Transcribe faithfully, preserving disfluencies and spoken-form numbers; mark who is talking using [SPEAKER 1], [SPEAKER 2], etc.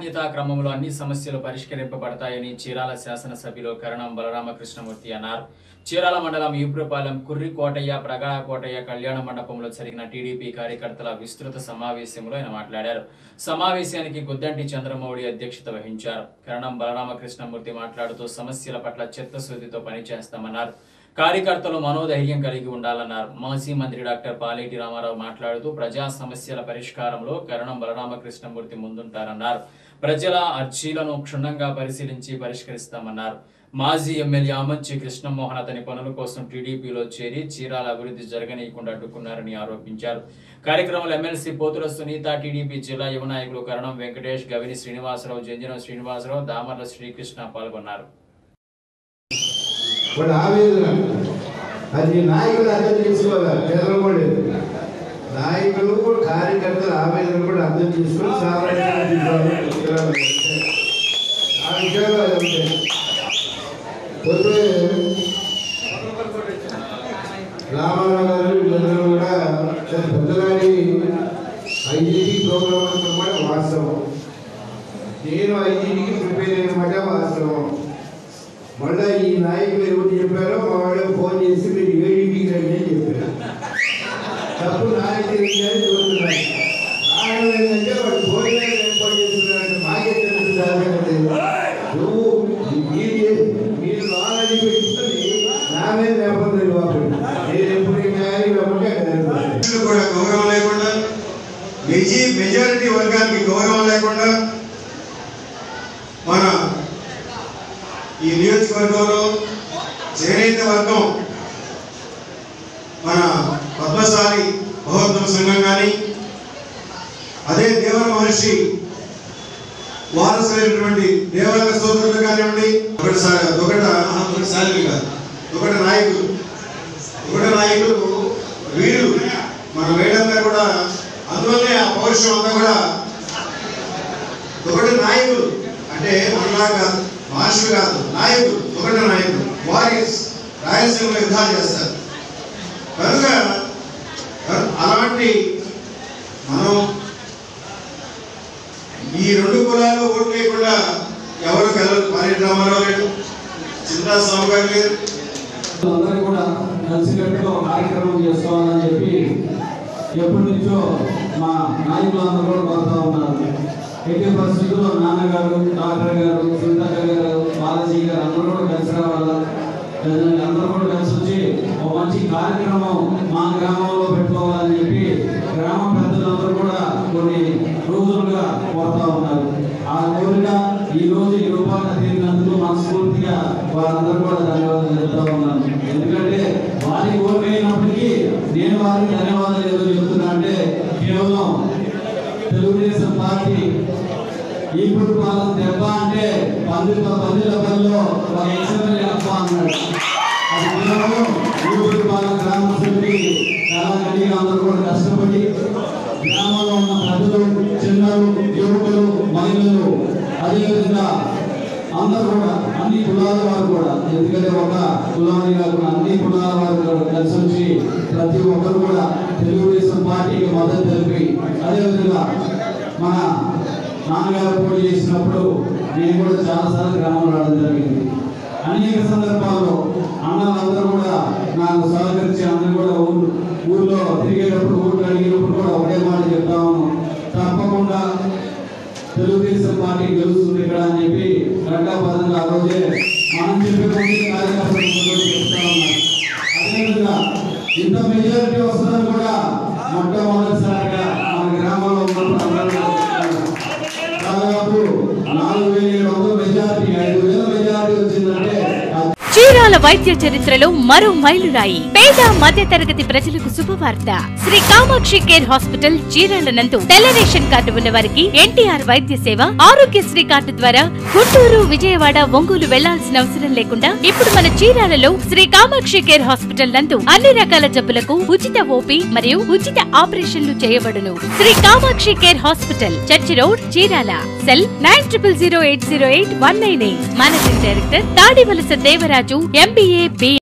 [SPEAKER 1] బాధ్యతా క్రమంలో అన్ని సమస్యలు పరిష్కరింపబడతాయని చీరాల శాసనసభ్యులు కరణం బలరామకృష్ణమూర్తి అన్నారు. చీరాల మండలం ఈపురపాలెం కుర్రి కోటయ్య ప్రగాఢ కోటయ్య కళ్యాణ మండపంలో జరిగిన టీడీపీ కార్యకర్తల విస్తృత సమావేశంలో ఆయన మాట్లాడారు. సమావేశానికి గుద్దంటి చంద్రమౌళి అధ్యక్షత వహించారు. కరణం బలరామకృష్ణమూర్తి మాట్లాడుతూ సమస్యల పట్ల చిత్తశుద్ధితో పనిచేస్తామన్నారు. కార్యకర్తలు మనోధైర్యం కలిగి ఉండాలన్నారు. మాజీ మంత్రి డాక్టర్ పాలేటి రామారావు మాట్లాడుతూ ప్రజా సమస్యల పరిష్కారంలో కరణం బలరామకృష్ణమూర్తి ముందుంటారన్నారు. ప్రజల అర్జీలను క్షుణ్ణంగా పరిశీలించి పరిష్కరిస్తామన్నారు. మాజీ ఎమ్మెల్యే ఆమంచి కృష్ణమోహన్ అతని పనుల కోసం టీడీపీలో చేరి చీరాల అభివృద్ధి జరగనీయకుండా అడ్డుకున్నారని ఆరోపించారు. కార్యక్రమంలో ఎమ్మెల్సీ పోతుల సునీత, టీడీపీ జిల్లా యువ నాయకులు కరణం వెంకటేష్, గవిని శ్రీనివాసరావు, జంజనం శ్రీనివాసరావు, దామర్ల శ్రీకృష్ణ పాల్గొన్నారు.
[SPEAKER 2] అది నాయకులు అర్థం చేసుకోవాలి. చంద్రమౌళి నాయకులు కార్యకర్తల ఆవేదన కూడా అర్థం చేసుకుని ఆ విషయాలు అది ఉంటాయి. పోతే రామారావు గారు వీళ్ళందరూ కూడా పెద్దలాడి ఐజీటీ ప్రోగ్రామ్ అంతా కూడా వాస్తవం. నేను ఐజీటీకి ప్రిపేర్ అయిన మాట వాస్తవం. మళ్ళీ ఈ నాయకులు ఎవరు చెప్పారో మా వాళ్ళకి ఫోన్ చేసి మీరు ఏడీటీకి రండి అని చెప్పారు. తప్పు నాయకులు చూస్తున్నాయి. కారణం ఏంటంటే వాడు భోజనాలు ఏర్పాటు చేస్తున్నారంటే మాకే తెలుస్తుంది. నువ్వు మీరు మీరు నాలెడ్జ్ పెట్టుకుని నా మీద నేపథ్యం వాడు నేను ఎప్పుడు కూడా
[SPEAKER 3] గౌరవం లేకుండా మెజీ మెజారిటీ వర్గానికి గౌరవం లేకుండా మన ఈ నియోజకవర్గంలో చేనేత వర్గం మన పద్మశాలి మహోత్తమ సంఘం కానీ అదే దేవర మహర్షి వారసులైనటువంటి దేవరంగ సోదరులు కానివ్వండి, ఒకటిసారి ఒకట ఒకటిసారి కాదు ఒకటి నాయకులు ఒకటి నాయకులు వీరు మన వేడంతా కూడా అందువల్లే ఆ పౌరుషం అంతా కూడా ఒకటి నాయకులు అంటే మనలాగా మహర్షులు కాదు, నాయకులు ఒకటి నాయకులు వారి రాయలసీమలో యుద్ధాలు చేస్తారు. కనుక అలాంటి మనం ఈ రెండు కులాలు ఓటు లేకుండా ఎవరు కలరు. పాలేటి రామారావు లేడు, చింతా స్వామి గారు లేరు.
[SPEAKER 4] అందరూ కూడా కలిసికట్టుగా కార్యక్రమం చేసుకోవాలని చెప్పి ఎప్పటి నుంచో మా నాయకులందరూ కూడా కోరుతా ఉన్నారు. ఎట్టి పరిస్థితుల్లో నాన్నగారు, డాక్టర్ గారు, సుందక్క గారు, బాలాజీ గారు అందరూ కూడా కలిసి రావాలా, అందరూ కూడా కలిసి వచ్చి ఒక మంచి కార్యక్రమం మా గ్రామంలో పెట్టుకోవాలని చెప్పి గ్రామ పెద్దలందరూ కూడా కొన్ని రోజులుగా కోరుతా ఉన్నారు. ఆ కోరిక ఈ రోజు ఈ రూపాయలు తీరినందుకు మనస్ఫూర్తిగా వారందరూ కూడా ధన్యవాదాలు చెప్తా ఉన్నాను. ఎందుకంటే వారి కోరిక అయినప్పటికీ నేను వారికి ధన్యవాదాలు ఏదో చెప్తున్నా అంటే కేవలం తెలుగుదేశం పార్టీ ఇప్పుడు పాలన దెబ్బ అంటే పంది పందిల పనిలో ఒక ఎమ్మెల్యే అప్ప అన్నాడు. అది కేవలం ఇప్పుడు పాలన గ్రామస్తులకి చాలా గట్టిగా అందరూ కూడా కష్టపడి గ్రామంలో ఉన్న ప్రజలు, చిన్నలు, యువకులు, మహిళలు, అదేవిధంగా అందరూ కూడా అన్ని కులాల వారు కూడా, ఎందుకంటే ఒక కులాన్ని కాకుండా అన్ని కులాల వారు కూడా కలిసి వచ్చి ప్రతి ఒక్కరు కూడా తెలుగుదేశం పార్టీకి మద్దతు తెలిపి, అదేవిధంగా మన నాన్నగారు పోటీ చేసినప్పుడు నేను కూడా చాలాసార్లు గ్రామంలో రావడం జరిగింది. అనేక సందర్భాల్లో అన్నలందరూ కూడా నాకు సహకరించి అందరూ కూడా ఊరు ఊళ్ళో తిరిగేటప్పుడు ఊళ్ళు అడిగినప్పుడు కూడా ఒకటే మాట చెప్తాము, తప్పకుండా తెలుగుదేశం పార్టీ గెలుస్తుంది ఇక్కడ అని చెప్పి ఘంటాపదంగా ఆ రోజే మనం చెప్పే కార్యకర్తలు చెప్తా ఉన్నారు. అదేవిధంగా ఇంత మెజారిటీ వస్తుందని కూడా మొట్టమొదటిసారిగా మన గ్రామంలో ఉన్నప్పుడు దాదాపు నాలుగు వేల ఏడు వందల మెజారిటీ ఐదు వేల మెజారిటీ వచ్చిందంటే
[SPEAKER 5] చీరాల వైద్య చరిత్రలో మరో మైలురాయి. పేద మధ్య తరగతి ప్రజలకు శుభవార్త. శ్రీ కామాక్షి కేర్ హాస్పిటల్ చీరాల నందు తెల్ల రేషన్ కార్డు ఉన్న వారికి ఎన్టీఆర్ వైద్య సేవ, ఆరోగ్యశ్రీ కార్డు ద్వారా గుంటూరు, విజయవాడ, ఒంగోలు వెళ్లాల్సిన అవసరం లేకుండా ఇప్పుడు మన చీరాలలో శ్రీ కామాక్షి కేర్ హాస్పిటల్ నందు అన్ని రకాల జబ్బులకు ఉచిత ఓపీ మరియు ఉచిత ఆపరేషన్లు చేయబడును. Shri Kamakshi care hospital, church road, Chirala. Cell nine triple zero eight zero eight one nine eight. Managing director Tadivalasa Devaraju, MBA, B